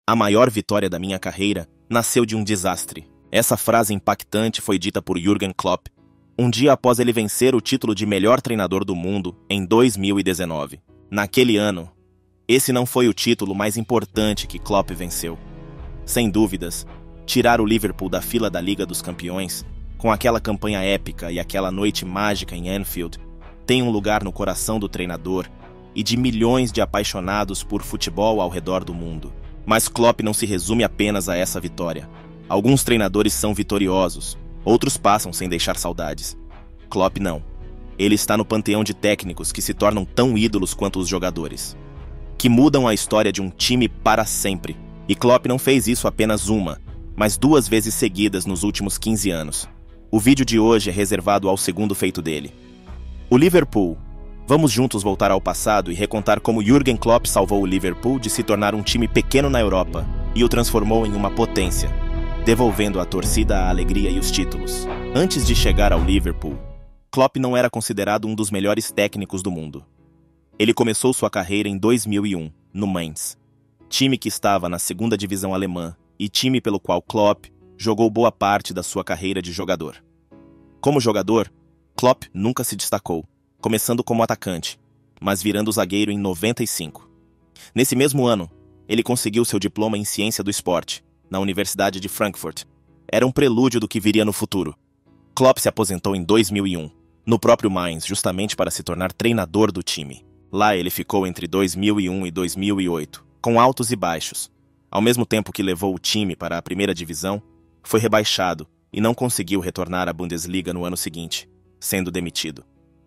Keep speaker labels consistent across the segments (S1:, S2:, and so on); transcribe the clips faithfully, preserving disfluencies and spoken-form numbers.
S1: A maior vitória da minha carreira nasceu de um desastre. Essa frase impactante foi dita por Jürgen Klopp um dia após ele vencer o título de melhor treinador do mundo em dois mil e dezenove. Naquele ano, esse não foi o título mais importante que Klopp venceu. Sem dúvidas, tirar o Liverpool da fila da Liga dos Campeões, com aquela campanha épica e aquela noite mágica em Anfield, tem um lugar no coração do treinador e de milhões de apaixonados por futebol ao redor do mundo. Mas Klopp não se resume apenas a essa vitória. Alguns treinadores são vitoriosos, outros passam sem deixar saudades. Klopp não. Ele está no panteão de técnicos que se tornam tão ídolos quanto os jogadores, que mudam a história de um time para sempre. E Klopp não fez isso apenas uma, mas duas vezes seguidas nos últimos quinze anos. O vídeo de hoje é reservado ao segundo feito dele. O Liverpool. Vamos juntos voltar ao passado e recontar como Jürgen Klopp salvou o Liverpool de se tornar um time pequeno na Europa e o transformou em uma potência, devolvendo à torcida a alegria e os títulos. Antes de chegar ao Liverpool, Klopp não era considerado um dos melhores técnicos do mundo. Ele começou sua carreira em dois mil e um, no Mainz, time que estava na segunda divisão alemã e time pelo qual Klopp jogou boa parte da sua carreira de jogador. Como jogador, Klopp nunca se destacou, começando como atacante, mas virando zagueiro em noventa e cinco. Nesse mesmo ano, ele conseguiu seu diploma em Ciência do Esporte, na Universidade de Frankfurt. Era um prelúdio do que viria no futuro. Klopp se aposentou em dois mil e um, no próprio Mainz, justamente para se tornar treinador do time. Lá ele ficou entre dois mil e um e dois mil e oito, com altos e baixos. Ao mesmo tempo que levou o time para a primeira divisão, foi rebaixado e não conseguiu retornar à Bundesliga no ano seguinte, sendo demitido.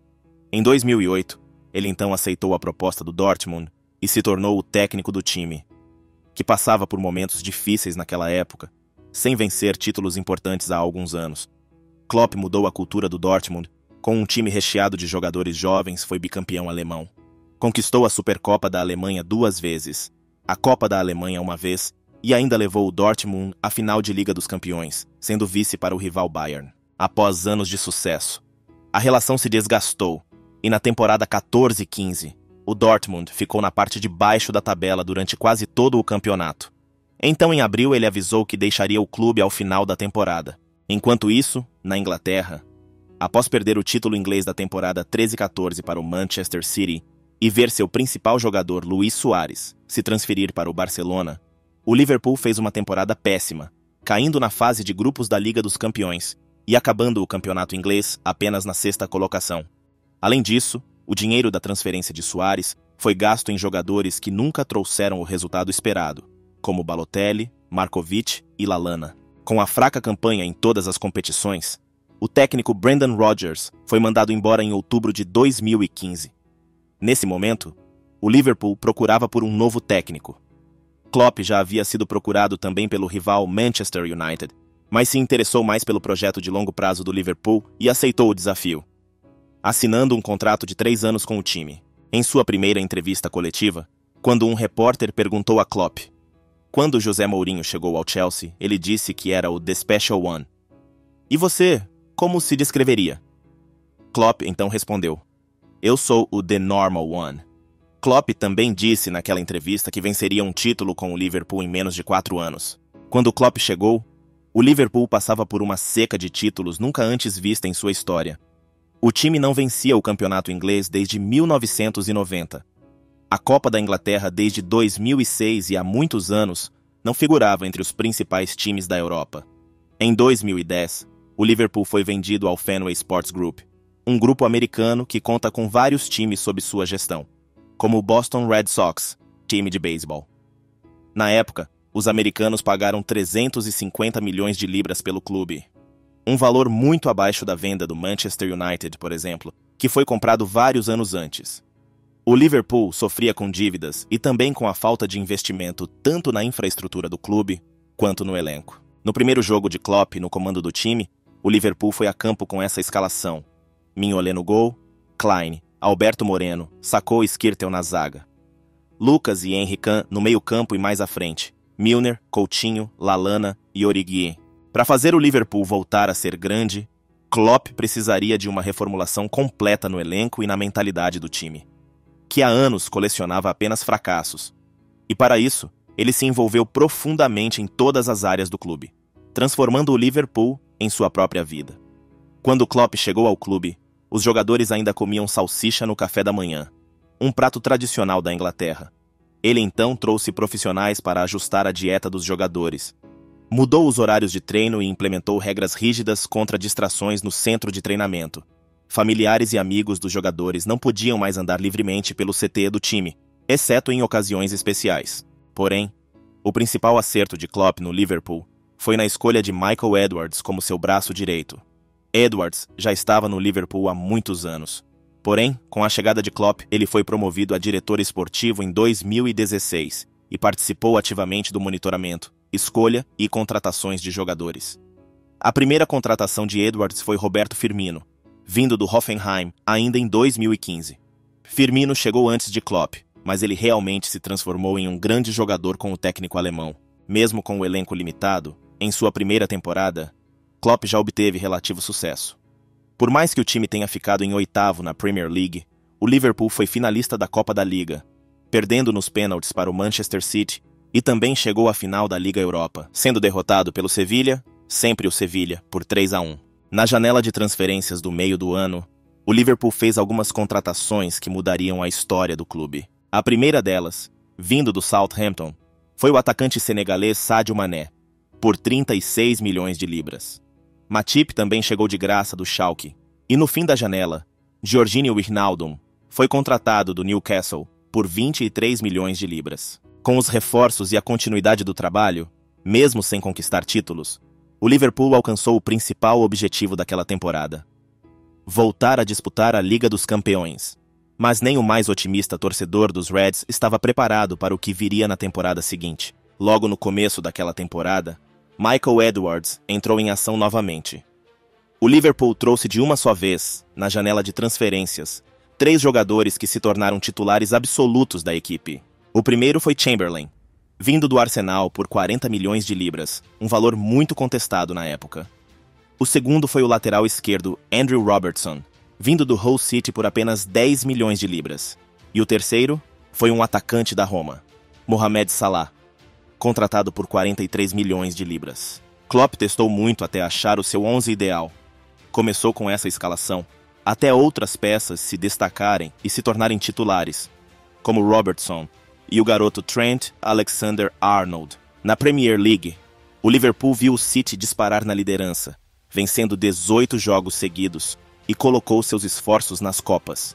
S1: Em dois mil e oito, ele então aceitou a proposta do Dortmund e se tornou o técnico do time, que passava por momentos difíceis naquela época, sem vencer títulos importantes há alguns anos. Klopp mudou a cultura do Dortmund. Com um time recheado de jogadores jovens, foi bicampeão alemão. Conquistou a Supercopa da Alemanha duas vezes, a Copa da Alemanha uma vez, e ainda levou o Dortmund à final de Liga dos Campeões, sendo vice para o rival Bayern. Após anos de sucesso, a relação se desgastou, e na temporada quatorze quinze, o Dortmund ficou na parte de baixo da tabela durante quase todo o campeonato. Então, em abril, ele avisou que deixaria o clube ao final da temporada. Enquanto isso, na Inglaterra, após perder o título inglês da temporada treze quatorze para o Manchester City e ver seu principal jogador, Luís Soares, se transferir para o Barcelona, o Liverpool fez uma temporada péssima, caindo na fase de grupos da Liga dos Campeões e acabando o campeonato inglês apenas na sexta colocação. Além disso, o dinheiro da transferência de Soares foi gasto em jogadores que nunca trouxeram o resultado esperado, como Balotelli, Markovic e Lallana. Com a fraca campanha em todas as competições, o técnico Brendan Rodgers foi mandado embora em outubro de dois mil e quinze. Nesse momento, o Liverpool procurava por um novo técnico. Klopp já havia sido procurado também pelo rival Manchester United, mas se interessou mais pelo projeto de longo prazo do Liverpool e aceitou o desafio, assinando um contrato de três anos com o time. Em sua primeira entrevista coletiva, quando um repórter perguntou a Klopp quando José Mourinho chegou ao Chelsea, ele disse que era o The Special One. E você, como se descreveria? Klopp então respondeu: eu sou o The Normal One. Klopp também disse naquela entrevista que venceria um título com o Liverpool em menos de quatro anos. Quando Klopp chegou, o Liverpool passava por uma seca de títulos nunca antes vista em sua história. O time não vencia o campeonato inglês desde mil novecentos e noventa. A Copa da Inglaterra desde dois mil e seis e há muitos anos não figurava entre os principais times da Europa. Em dois mil e dez, o Liverpool foi vendido ao Fenway Sports Group, um grupo americano que conta com vários times sob sua gestão, como o Boston Red Sox, time de beisebol. Na época, os americanos pagaram trezentos e cinquenta milhões de libras pelo clube, um valor muito abaixo da venda do Manchester United, por exemplo, que foi comprado vários anos antes. O Liverpool sofria com dívidas e também com a falta de investimento tanto na infraestrutura do clube quanto no elenco. No primeiro jogo de Klopp no comando do time, o Liverpool foi a campo com essa escalação: Mignolet no gol, Klein, Alberto Moreno, Sacco e Skrtel na zaga, Lucas e Henry Can no meio-campo e mais à frente, Milner, Coutinho, Lallana e Origi. Para fazer o Liverpool voltar a ser grande, Klopp precisaria de uma reformulação completa no elenco e na mentalidade do time, que há anos colecionava apenas fracassos. E para isso, ele se envolveu profundamente em todas as áreas do clube, transformando o Liverpool em sua própria vida. Quando Klopp chegou ao clube, os jogadores ainda comiam salsicha no café da manhã, um prato tradicional da Inglaterra. Ele então trouxe profissionais para ajustar a dieta dos jogadores. Mudou os horários de treino e implementou regras rígidas contra distrações no centro de treinamento. Familiares e amigos dos jogadores não podiam mais andar livremente pelo C T do time, exceto em ocasiões especiais. Porém, o principal acerto de Klopp no Liverpool foi na escolha de Michael Edwards como seu braço direito. Edwards já estava no Liverpool há muitos anos. Porém, com a chegada de Klopp, ele foi promovido a diretor esportivo em dois mil e dezesseis e participou ativamente do monitoramento, escolha e contratações de jogadores. A primeira contratação de Edwards foi Roberto Firmino, vindo do Hoffenheim ainda em dois mil e quinze. Firmino chegou antes de Klopp, mas ele realmente se transformou em um grande jogador com o técnico alemão. Mesmo com o elenco limitado, em sua primeira temporada, Klopp já obteve relativo sucesso. Por mais que o time tenha ficado em oitavo na Premier League, o Liverpool foi finalista da Copa da Liga, perdendo nos pênaltis para o Manchester City, e também chegou à final da Liga Europa, sendo derrotado pelo Sevilha, sempre o Sevilha, por três a um. Na janela de transferências do meio do ano, o Liverpool fez algumas contratações que mudariam a história do clube. A primeira delas, vindo do Southampton, foi o atacante senegalês Sadio Mané, por trinta e seis milhões de libras. Matip também chegou de graça do Schalke, e no fim da janela, Georginio Wijnaldum foi contratado do Newcastle por vinte e três milhões de libras. Com os reforços e a continuidade do trabalho, mesmo sem conquistar títulos, o Liverpool alcançou o principal objetivo daquela temporada: voltar a disputar a Liga dos Campeões. Mas nem o mais otimista torcedor dos Reds estava preparado para o que viria na temporada seguinte. Logo no começo daquela temporada, Michael Edwards entrou em ação novamente. O Liverpool trouxe de uma só vez, na janela de transferências, três jogadores que se tornaram titulares absolutos da equipe. O primeiro foi Chamberlain, vindo do Arsenal por quarenta milhões de libras, um valor muito contestado na época. O segundo foi o lateral esquerdo Andrew Robertson, vindo do Hull City por apenas dez milhões de libras. E o terceiro foi um atacante da Roma, Mohamed Salah, contratado por quarenta e três milhões de libras. Klopp testou muito até achar o seu onze ideal. Começou com essa escalação, até outras peças se destacarem e se tornarem titulares, como Robertson e o garoto Trent Alexander-Arnold. Na Premier League, o Liverpool viu o City disparar na liderança, vencendo dezoito jogos seguidos, e colocou seus esforços nas Copas.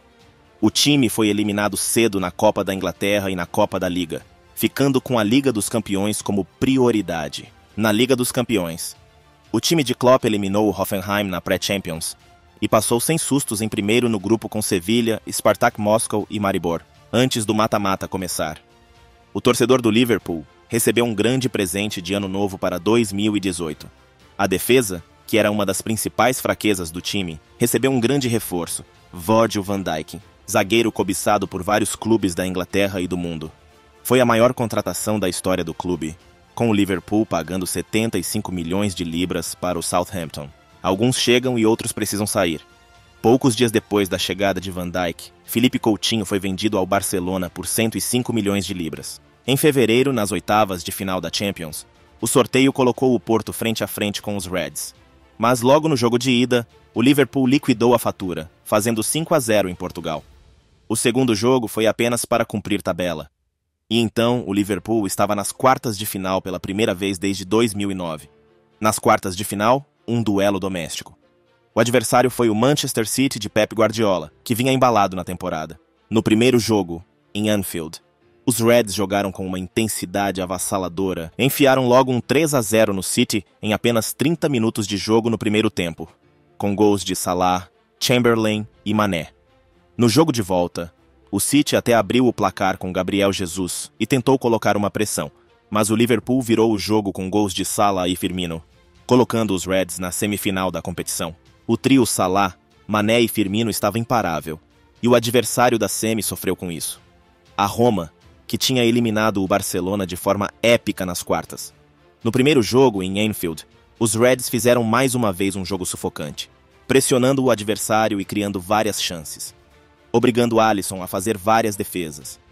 S1: O time foi eliminado cedo na Copa da Inglaterra e na Copa da Liga, ficando com a Liga dos Campeões como prioridade. Na Liga dos Campeões, o time de Klopp eliminou o Hoffenheim na Pré-Champions e passou sem sustos em primeiro no grupo com Sevilha, Spartak Moscow e Maribor, antes do mata-mata começar. O torcedor do Liverpool recebeu um grande presente de ano novo para dois mil e dezoito. A defesa, que era uma das principais fraquezas do time, recebeu um grande reforço, Virgil van Dijk, zagueiro cobiçado por vários clubes da Inglaterra e do mundo. Foi a maior contratação da história do clube, com o Liverpool pagando setenta e cinco milhões de libras para o Southampton. Alguns chegam e outros precisam sair. Poucos dias depois da chegada de Van Dijk, Philippe Coutinho foi vendido ao Barcelona por cento e cinco milhões de libras. Em fevereiro, nas oitavas de final da Champions, o sorteio colocou o Porto frente a frente com os Reds. Mas logo no jogo de ida, o Liverpool liquidou a fatura, fazendo cinco a zero em Portugal. O segundo jogo foi apenas para cumprir tabela. E então, o Liverpool estava nas quartas de final pela primeira vez desde dois mil e nove. Nas quartas de final, um duelo doméstico. O adversário foi o Manchester City de Pep Guardiola, que vinha embalado na temporada. No primeiro jogo, em Anfield, os Reds jogaram com uma intensidade avassaladora e enfiaram logo um três a zero no City em apenas trinta minutos de jogo no primeiro tempo, com gols de Salah, Chamberlain e Mané. No jogo de volta, o City até abriu o placar com Gabriel Jesus e tentou colocar uma pressão, mas o Liverpool virou o jogo com gols de Salah e Firmino, colocando os Reds na semifinal da competição. O trio Salah, Mané e Firmino estava imparável, e o adversário da semi sofreu com isso. A Roma, que tinha eliminado o Barcelona de forma épica nas quartas. No primeiro jogo, em Anfield, os Reds fizeram mais uma vez um jogo sufocante, pressionando o adversário e criando várias chances, obrigando Alisson a fazer várias defesas.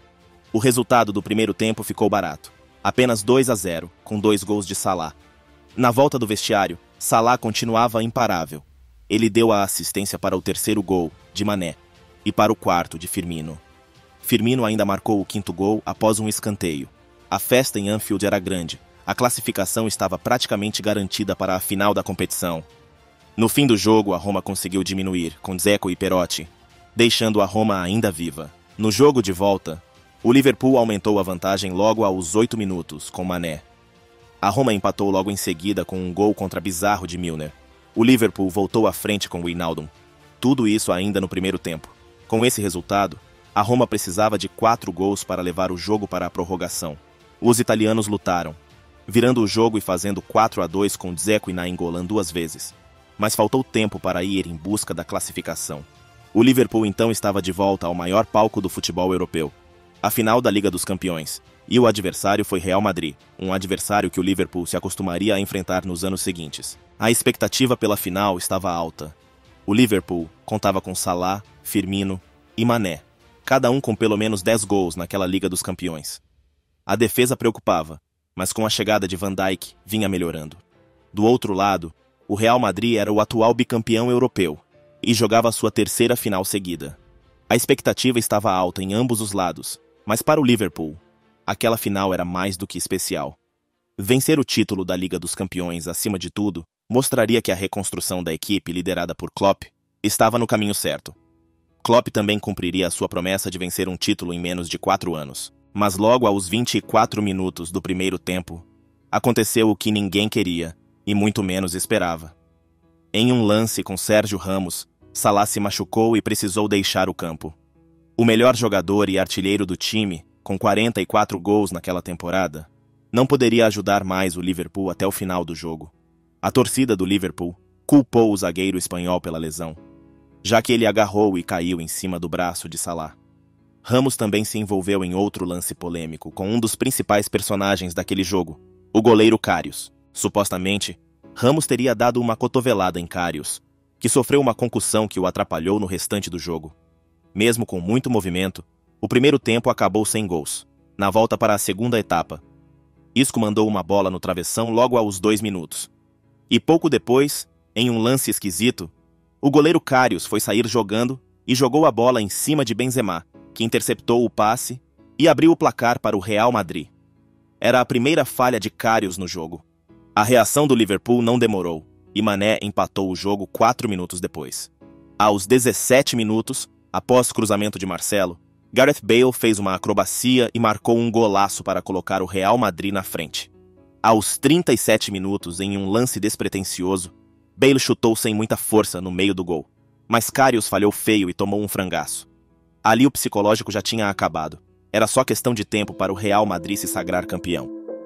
S1: O resultado do primeiro tempo ficou barato. Apenas dois a zero, com dois gols de Salah. Na volta do vestiário, Salah continuava imparável. Ele deu a assistência para o terceiro gol, de Mané, e para o quarto, de Firmino. Firmino ainda marcou o quinto gol após um escanteio. A festa em Anfield era grande. A classificação estava praticamente garantida para a final da competição. No fim do jogo, a Roma conseguiu diminuir, com Dzeko e Perotti, deixando a Roma ainda viva. No jogo de volta, o Liverpool aumentou a vantagem logo aos oito minutos, com Mané. A Roma empatou logo em seguida com um gol contra bizarro de Milner. O Liverpool voltou à frente com Wijnaldum. Tudo isso ainda no primeiro tempo. Com esse resultado, a Roma precisava de quatro gols para levar o jogo para a prorrogação. Os italianos lutaram, virando o jogo e fazendo quatro a dois com Dzeko e Nainggolan duas vezes. Mas faltou tempo para ir em busca da classificação. O Liverpool então estava de volta ao maior palco do futebol europeu, a final da Liga dos Campeões, e o adversário foi Real Madrid, um adversário que o Liverpool se acostumaria a enfrentar nos anos seguintes. A expectativa pela final estava alta. O Liverpool contava com Salah, Firmino e Mané, cada um com pelo menos dez gols naquela Liga dos Campeões. A defesa preocupava, mas com a chegada de Van Dijk vinha melhorando. Do outro lado, o Real Madrid era o atual bicampeão europeu e jogava sua terceira final seguida. A expectativa estava alta em ambos os lados, mas para o Liverpool, aquela final era mais do que especial. Vencer o título da Liga dos Campeões, acima de tudo, mostraria que a reconstrução da equipe liderada por Klopp estava no caminho certo. Klopp também cumpriria a sua promessa de vencer um título em menos de quatro anos. Mas logo aos vinte e quatro minutos do primeiro tempo, aconteceu o que ninguém queria e muito menos esperava. Em um lance com Sérgio Ramos, Salah se machucou e precisou deixar o campo. O melhor jogador e artilheiro do time, com quarenta e quatro gols naquela temporada, não poderia ajudar mais o Liverpool até o final do jogo. A torcida do Liverpool culpou o zagueiro espanhol pela lesão, já que ele agarrou e caiu em cima do braço de Salah. Ramos também se envolveu em outro lance polêmico com um dos principais personagens daquele jogo, o goleiro Karius. Supostamente, Ramos teria dado uma cotovelada em Karius, que sofreu uma concussão que o atrapalhou no restante do jogo. Mesmo com muito movimento, o primeiro tempo acabou sem gols. Na volta para a segunda etapa, Isco mandou uma bola no travessão logo aos dois minutos. E pouco depois, em um lance esquisito, o goleiro Karius foi sair jogando e jogou a bola em cima de Benzema, que interceptou o passe e abriu o placar para o Real Madrid. Era a primeira falha de Karius no jogo. A reação do Liverpool não demorou, e Mané empatou o jogo quatro minutos depois. Aos dezessete minutos, após cruzamento de Marcelo, Gareth Bale fez uma acrobacia e marcou um golaço para colocar o Real Madrid na frente. Aos trinta e sete minutos, em um lance despretensioso, Bale chutou sem muita força no meio do gol, mas Karius falhou feio e tomou um frangaço. Ali o psicológico já tinha acabado. Era só questão de tempo para o Real Madrid se sagrar campeão.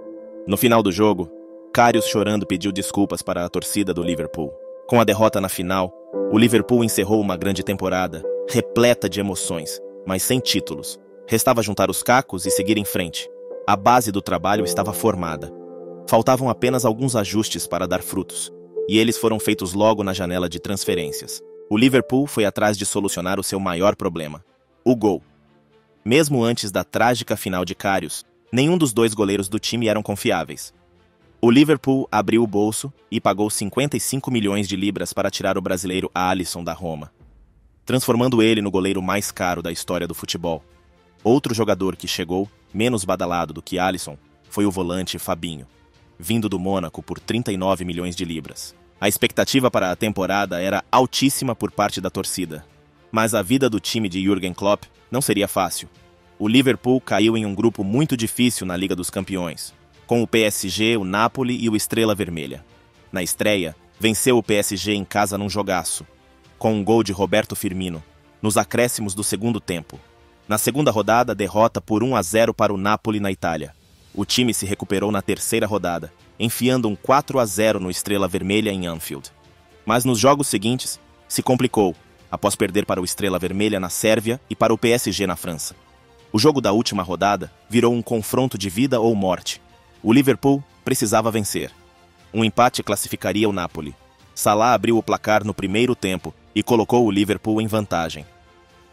S1: No final do jogo, Karius chorando pediu desculpas para a torcida do Liverpool. Com a derrota na final, o Liverpool encerrou uma grande temporada, repleta de emoções, mas sem títulos. Restava juntar os cacos e seguir em frente. A base do trabalho estava formada. Faltavam apenas alguns ajustes para dar frutos, e eles foram feitos logo na janela de transferências. O Liverpool foi atrás de solucionar o seu maior problema: o gol. Mesmo antes da trágica final de Karius, nenhum dos dois goleiros do time eram confiáveis. O Liverpool abriu o bolso e pagou cinquenta e cinco milhões de libras para tirar o brasileiro Alisson da Roma, transformando ele no goleiro mais caro da história do futebol. Outro jogador que chegou, menos badalado do que Alisson, foi o volante Fabinho, vindo do Mônaco por trinta e nove milhões de libras. A expectativa para a temporada era altíssima por parte da torcida, mas a vida do time de Jürgen Klopp não seria fácil. O Liverpool caiu em um grupo muito difícil na Liga dos Campeões, com o P S G, o Napoli e o Estrela Vermelha. Na estreia, venceu o P S G em casa num jogaço, com um gol de Roberto Firmino, nos acréscimos do segundo tempo. Na segunda rodada, derrota por um a zero para o Napoli na Itália. O time se recuperou na terceira rodada, enfiando um quatro a zero no Estrela Vermelha em Anfield. Mas nos jogos seguintes, se complicou, após perder para o Estrela Vermelha na Sérvia e para o P S G na França. O jogo da última rodada virou um confronto de vida ou morte. O Liverpool precisava vencer. Um empate classificaria o Napoli. Salah abriu o placar no primeiro tempo e colocou o Liverpool em vantagem.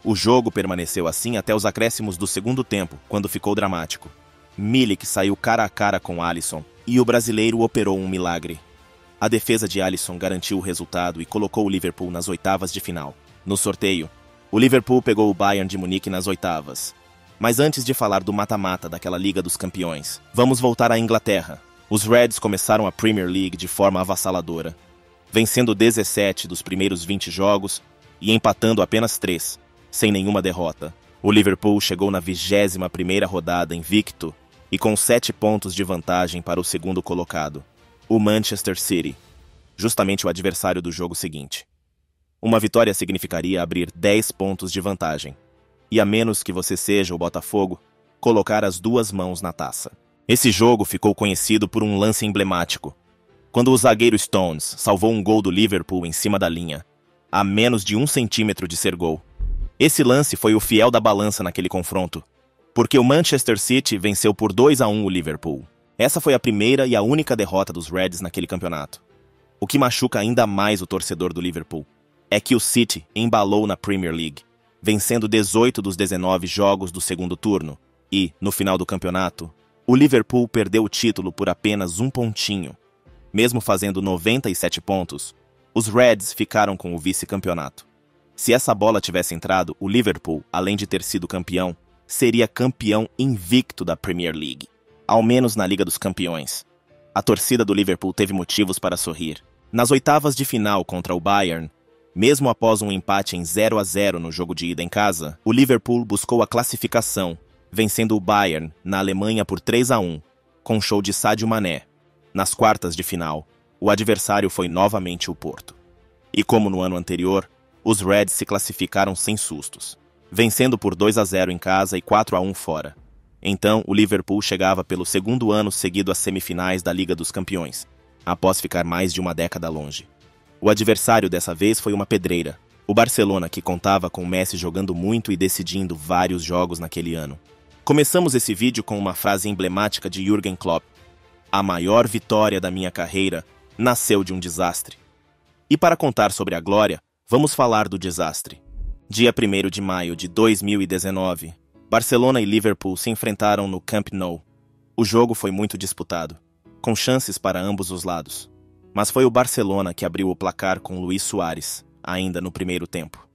S1: O jogo permaneceu assim até os acréscimos do segundo tempo, quando ficou dramático. Milik saiu cara a cara com Alisson e o brasileiro operou um milagre. A defesa de Alisson garantiu o resultado e colocou o Liverpool nas oitavas de final. No sorteio, o Liverpool pegou o Bayern de Munique nas oitavas. Mas antes de falar do mata-mata daquela Liga dos Campeões, vamos voltar à Inglaterra. Os Reds começaram a Premier League de forma avassaladora, vencendo dezessete dos primeiros vinte jogos e empatando apenas três, sem nenhuma derrota. O Liverpool chegou na vigésima primeira rodada invicto e com sete pontos de vantagem para o segundo colocado, o Manchester City, justamente o adversário do jogo seguinte. Uma vitória significaria abrir dez pontos de vantagem, e a menos que você seja o Botafogo, colocar as duas mãos na taça. Esse jogo ficou conhecido por um lance emblemático, quando o zagueiro Stones salvou um gol do Liverpool em cima da linha, a menos de um centímetro de ser gol. Esse lance foi o fiel da balança naquele confronto, porque o Manchester City venceu por dois a um o Liverpool. Essa foi a primeira e a única derrota dos Reds naquele campeonato. O que machuca ainda mais o torcedor do Liverpool é que o City embalou na Premier League, vencendo dezoito dos dezenove jogos do segundo turno, e, no final do campeonato, o Liverpool perdeu o título por apenas um pontinho. Mesmo fazendo noventa e sete pontos, os Reds ficaram com o vice-campeonato. Se essa bola tivesse entrado, o Liverpool, além de ter sido campeão, seria campeão invicto da Premier League, ao menos na Liga dos Campeões. A torcida do Liverpool teve motivos para sorrir. Nas oitavas de final contra o Bayern, mesmo após um empate em zero a zero no jogo de ida em casa, o Liverpool buscou a classificação, vencendo o Bayern na Alemanha por três a um, com show de Sadio Mané. Nas quartas de final, o adversário foi novamente o Porto. E como no ano anterior, os Reds se classificaram sem sustos, vencendo por dois a zero em casa e quatro a um fora. Então, o Liverpool chegava pelo segundo ano seguido às semifinais da Liga dos Campeões, após ficar mais de uma década longe. O adversário dessa vez foi uma pedreira, o Barcelona, que contava com Messi jogando muito e decidindo vários jogos naquele ano. Começamos esse vídeo com uma frase emblemática de Jürgen Klopp: "A maior vitória da minha carreira nasceu de um desastre." E para contar sobre a glória, vamos falar do desastre. Dia primeiro de maio de dois mil e dezenove, Barcelona e Liverpool se enfrentaram no Camp Nou. O jogo foi muito disputado, com chances para ambos os lados. Mas foi o Barcelona que abriu o placar com Luís Suárez, ainda no primeiro tempo.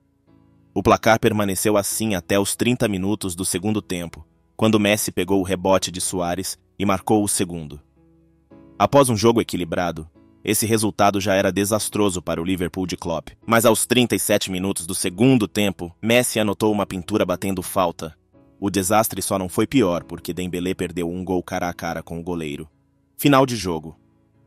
S1: O placar permaneceu assim até os trinta minutos do segundo tempo, quando Messi pegou o rebote de Suárez e marcou o segundo. Após um jogo equilibrado, esse resultado já era desastroso para o Liverpool de Klopp. Mas aos trinta e sete minutos do segundo tempo, Messi anotou uma pintura batendo falta. O desastre só não foi pior porque Dembélé perdeu um gol cara a cara com o goleiro. Final de jogo.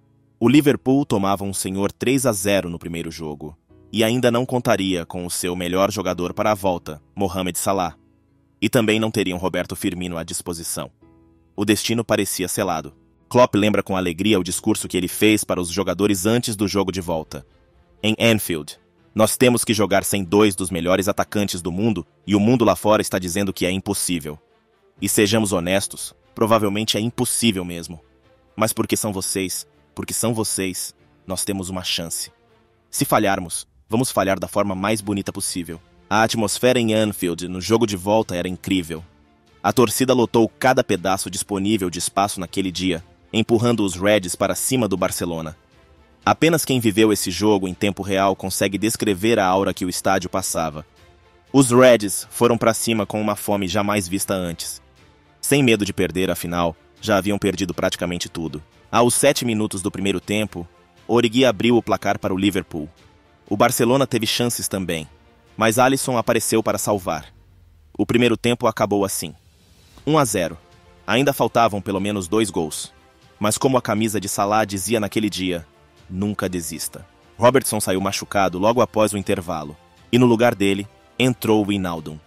S1: O Liverpool tomava um senhor três a zero no primeiro jogo e ainda não contaria com o seu melhor jogador para a volta, Mohamed Salah. E também não teriam Roberto Firmino à disposição. O destino parecia selado. Klopp lembra com alegria o discurso que ele fez para os jogadores antes do jogo de volta. Em Anfield, nós temos que jogar sem dois dos melhores atacantes do mundo e o mundo lá fora está dizendo que é impossível. E sejamos honestos, provavelmente é impossível mesmo. Mas porque são vocês, porque são vocês, nós temos uma chance. Se falharmos, vamos falhar da forma mais bonita possível. A atmosfera em Anfield no jogo de volta era incrível. A torcida lotou cada pedaço disponível de espaço naquele dia, empurrando os Reds para cima do Barcelona. Apenas quem viveu esse jogo em tempo real consegue descrever a aura que o estádio passava. Os Reds foram para cima com uma fome jamais vista antes. Sem medo de perder, afinal, já haviam perdido praticamente tudo. Aos sete minutos do primeiro tempo, Origi abriu o placar para o Liverpool. O Barcelona teve chances também, mas Alisson apareceu para salvar. O primeiro tempo acabou assim. um a zero. Ainda faltavam pelo menos dois gols. Mas como a camisa de Salah dizia naquele dia, nunca desista. Robertson saiu machucado logo após o intervalo, e no lugar dele, entrou o Wijnaldum.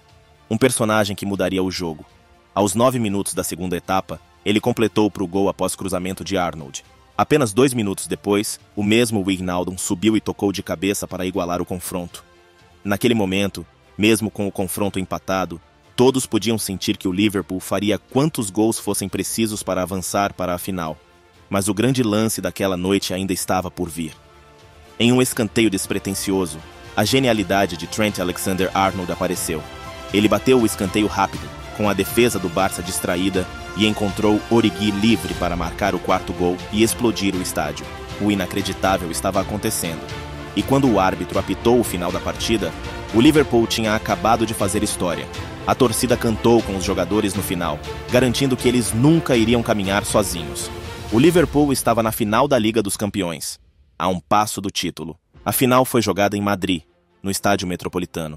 S1: Um personagem que mudaria o jogo. Aos nove minutos da segunda etapa, ele completou para o gol após cruzamento de Arnold. Apenas dois minutos depois, o mesmo Wijnaldum subiu e tocou de cabeça para igualar o confronto. Naquele momento, mesmo com o confronto empatado, todos podiam sentir que o Liverpool faria quantos gols fossem precisos para avançar para a final. Mas o grande lance daquela noite ainda estava por vir. Em um escanteio despretensioso, A genialidade de Trent Alexander-Arnold apareceu. Ele bateu o escanteio rápido, com a defesa do Barça distraída, e encontrou Origi livre para marcar o quarto gol e explodir o estádio. O inacreditável estava acontecendo. E quando o árbitro apitou o final da partida, o Liverpool tinha acabado de fazer história. A torcida cantou com os jogadores no final, garantindo que eles nunca iriam caminhar sozinhos. O Liverpool estava na final da Liga dos Campeões, a um passo do título. A final foi jogada em Madrid, no Estádio Metropolitano.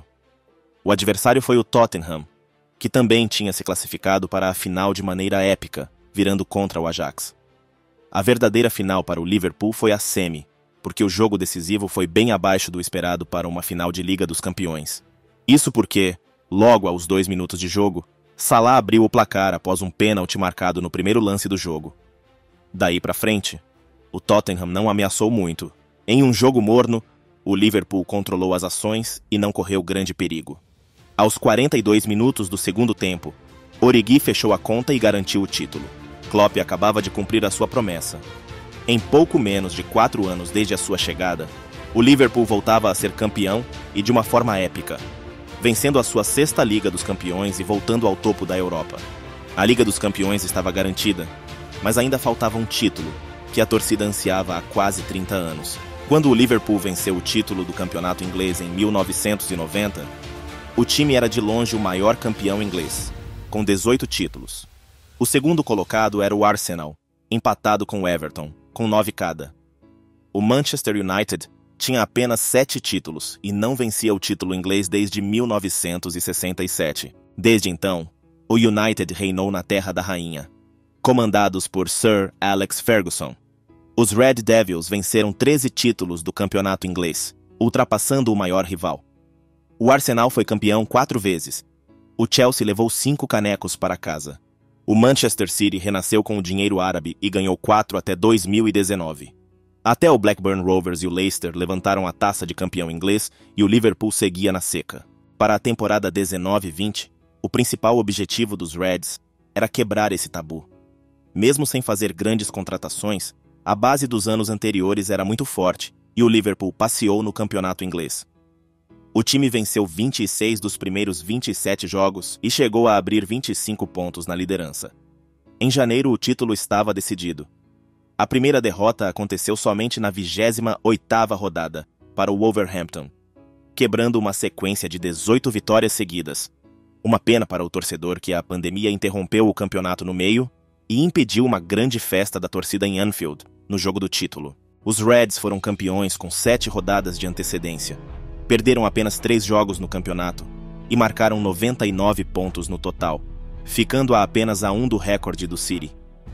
S1: O adversário foi o Tottenham, que também tinha se classificado para a final de maneira épica, virando contra o Ajax. A verdadeira final para o Liverpool foi a semi, porque o jogo decisivo foi bem abaixo do esperado para uma final de Liga dos Campeões. Isso porque, logo aos dois minutos de jogo, Salah abriu o placar após um pênalti marcado no primeiro lance do jogo. Daí para frente, o Tottenham não ameaçou muito. Em um jogo morno, o Liverpool controlou as ações e não correu grande perigo. Aos quarenta e dois minutos do segundo tempo, Origi fechou a conta e garantiu o título. Klopp acabava de cumprir a sua promessa. Em pouco menos de quatro anos desde a sua chegada, o Liverpool voltava a ser campeão e de uma forma épica, vencendo a sua sexta Liga dos Campeões e voltando ao topo da Europa. A Liga dos Campeões estava garantida, mas ainda faltava um título, que a torcida ansiava há quase trinta anos. Quando o Liverpool venceu o título do campeonato inglês em mil novecentos e noventa, o time era de longe o maior campeão inglês, com dezoito títulos. O segundo colocado era o Arsenal, empatado com o Everton, com nove cada. O Manchester United tinha apenas sete títulos e não vencia o título inglês desde mil novecentos e sessenta e sete. Desde então, o United reinou na Terra da Rainha, comandados por Sir Alex Ferguson. Os Red Devils venceram treze títulos do campeonato inglês, ultrapassando o maior rival. O Arsenal foi campeão quatro vezes. O Chelsea levou cinco canecos para casa. O Manchester City renasceu com o dinheiro árabe e ganhou quatro até dois mil e dezenove. Até o Blackburn Rovers e o Leicester levantaram a taça de campeão inglês e o Liverpool seguia na seca. Para a temporada dezenove vinte, o principal objetivo dos Reds era quebrar esse tabu. Mesmo sem fazer grandes contratações, a base dos anos anteriores era muito forte e o Liverpool passeou no campeonato inglês. O time venceu vinte e seis dos primeiros vinte e sete jogos e chegou a abrir vinte e cinco pontos na liderança. Em janeiro, o título estava decidido. A primeira derrota aconteceu somente na vigésima oitava rodada, para o Wolverhampton, quebrando uma sequência de dezoito vitórias seguidas. Uma pena para o torcedor que a pandemia interrompeu o campeonato no meio e impediu uma grande festa da torcida em Anfield, no jogo do título. Os Reds foram campeões com sete rodadas de antecedência. Perderam apenas três jogos no campeonato e marcaram noventa e nove pontos no total, ficando a apenas a um do recorde do City.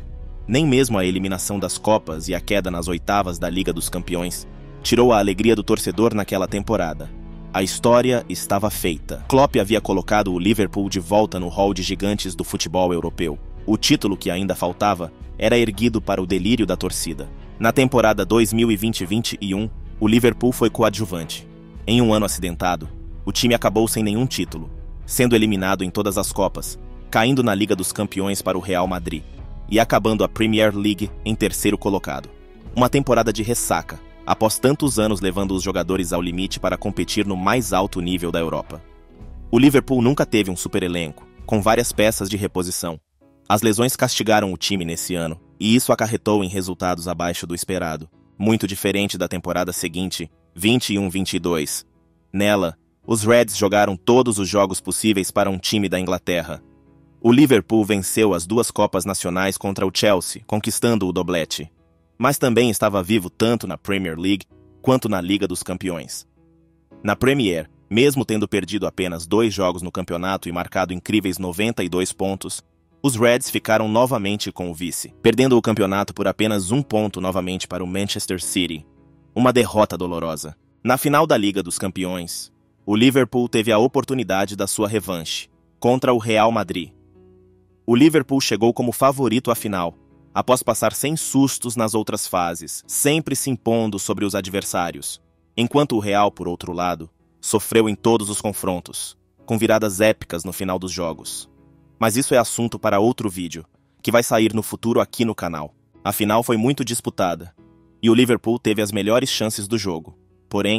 S1: Nem mesmo a eliminação das Copas e a queda nas oitavas da Liga dos Campeões tirou a alegria do torcedor naquela temporada. A história estava feita. Klopp havia colocado o Liverpool de volta no hall de gigantes do futebol europeu. O título que ainda faltava era erguido para o delírio da torcida. Na temporada dois mil e vinte vinte e um, o Liverpool foi coadjuvante. Em um ano acidentado, o time acabou sem nenhum título, sendo eliminado em todas as Copas, caindo na Liga dos Campeões para o Real Madrid e acabando a Premier League em terceiro colocado. Uma temporada de ressaca, após tantos anos levando os jogadores ao limite para competir no mais alto nível da Europa. O Liverpool nunca teve um super elenco, com várias peças de reposição. As lesões castigaram o time nesse ano, e isso acarretou em resultados abaixo do esperado, muito diferente da temporada seguinte, vinte e um vinte e dois. Nela, os Reds jogaram todos os jogos possíveis para um time da Inglaterra. O Liverpool venceu as duas Copas Nacionais contra o Chelsea, conquistando o doblete. Mas também estava vivo tanto na Premier League quanto na Liga dos Campeões. Na Premier, mesmo tendo perdido apenas dois jogos no campeonato e marcado incríveis noventa e dois pontos, os Reds ficaram novamente com o vice, perdendo o campeonato por apenas um ponto novamente para o Manchester City. Uma derrota dolorosa. Na final da Liga dos Campeões, o Liverpool teve a oportunidade da sua revanche, contra o Real Madrid. O Liverpool chegou como favorito à final, após passar sem sustos nas outras fases, sempre se impondo sobre os adversários, enquanto o Real, por outro lado, sofreu em todos os confrontos, com viradas épicas no final dos jogos. Mas isso é assunto para outro vídeo, que vai sair no futuro aqui no canal. A final foi muito disputada, e o Liverpool teve as melhores chances do jogo. Porém,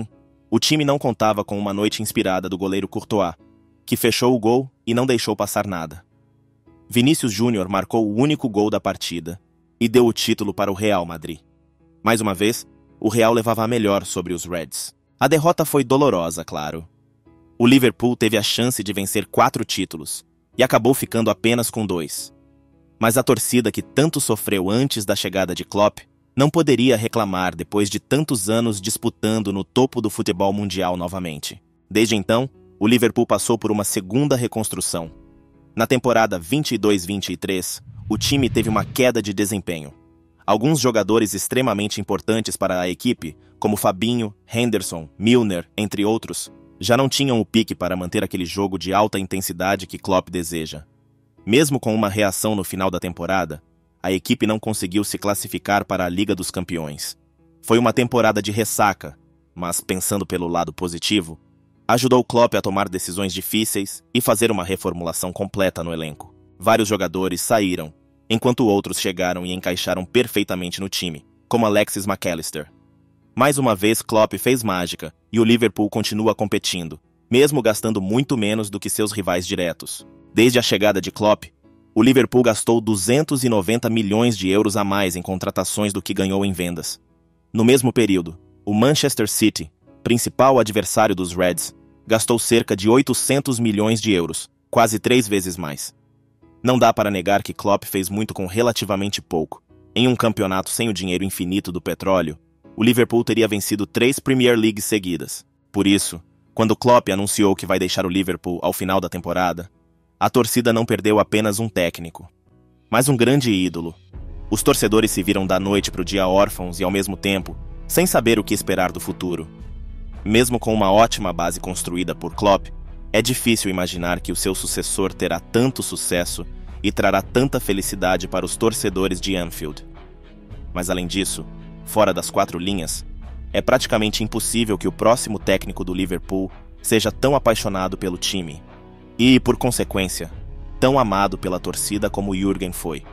S1: O time não contava com uma noite inspirada do goleiro Courtois, que fechou o gol e não deixou passar nada. Vinícius Júnior marcou o único gol da partida e deu o título para o Real Madrid. Mais uma vez, o Real levava a melhor sobre os Reds. A derrota foi dolorosa, claro. O Liverpool teve a chance de vencer quatro títulos e acabou ficando apenas com dois. Mas a torcida que tanto sofreu antes da chegada de Klopp não poderia reclamar depois de tantos anos disputando no topo do futebol mundial novamente. Desde então, o Liverpool passou por uma segunda reconstrução. Na temporada vinte e dois vinte e três, o time teve uma queda de desempenho. Alguns jogadores extremamente importantes para a equipe, como Fabinho, Henderson, Milner, entre outros, já não tinham o pique para manter aquele jogo de alta intensidade que Klopp deseja. Mesmo com uma reação no final da temporada, a equipe não conseguiu se classificar para a Liga dos Campeões. Foi uma temporada de ressaca, mas, pensando pelo lado positivo, ajudou Klopp a tomar decisões difíceis e fazer uma reformulação completa no elenco. Vários jogadores saíram, enquanto outros chegaram e encaixaram perfeitamente no time, como Alexis McAllister. Mais uma vez, Klopp fez mágica e o Liverpool continua competindo, mesmo gastando muito menos do que seus rivais diretos. Desde a chegada de Klopp, o Liverpool gastou duzentos e noventa milhões de euros a mais em contratações do que ganhou em vendas. No mesmo período, o Manchester City, principal adversário dos Reds, gastou cerca de oitocentos milhões de euros, quase três vezes mais. Não dá para negar que Klopp fez muito com relativamente pouco. Em um campeonato sem o dinheiro infinito do petróleo, o Liverpool teria vencido três Premier Leagues seguidas. Por isso, quando Klopp anunciou que vai deixar o Liverpool ao final da temporada, a torcida não perdeu apenas um técnico, mas um grande ídolo. Os torcedores se viram da noite para o dia órfãos e, ao mesmo tempo, sem saber o que esperar do futuro. Mesmo com uma ótima base construída por Klopp, é difícil imaginar que o seu sucessor terá tanto sucesso e trará tanta felicidade para os torcedores de Anfield. Mas além disso, fora das quatro linhas, é praticamente impossível que o próximo técnico do Liverpool seja tão apaixonado pelo time e, por consequência, tão amado pela torcida como Jürgen foi.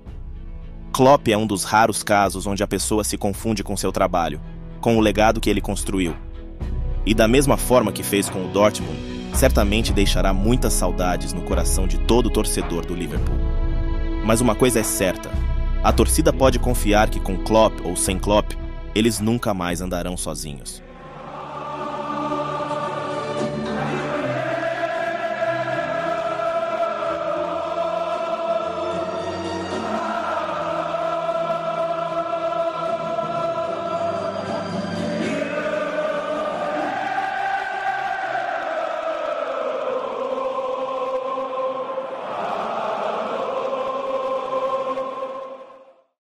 S1: Klopp é um dos raros casos onde a pessoa se confunde com seu trabalho, com o legado que ele construiu. E da mesma forma que fez com o Dortmund, certamente deixará muitas saudades no coração de todo torcedor do Liverpool. Mas uma coisa é certa, a torcida pode confiar que com Klopp ou sem Klopp, eles nunca mais andarão sozinhos.